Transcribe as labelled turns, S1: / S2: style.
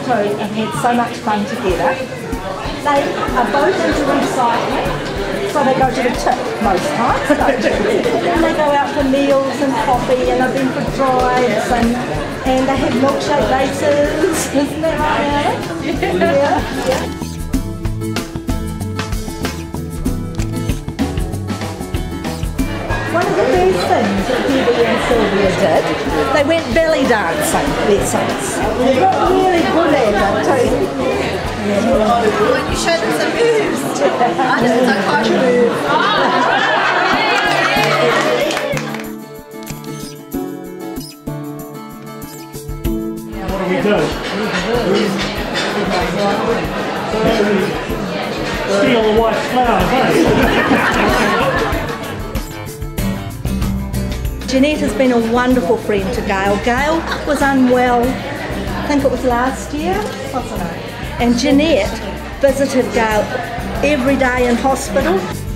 S1: through and had so much fun together. They are both into recycling, so they go to the tip most times. And they go out for meals and coffee, and I've been for drives, and they have milkshake races. Isn't that right, Alex? Yeah. One of the first things that Debbie and Sylvia did, they went belly dancing lessons. They got really good at it too.
S2: When you show them some moves, I just don't quite move.
S3: What do we do? Steal the white flowers, eh?
S1: Jeanette has been a wonderful friend to Gail. Gail was unwell, I think it was last year, and Jeanette visited Gail every day in hospital.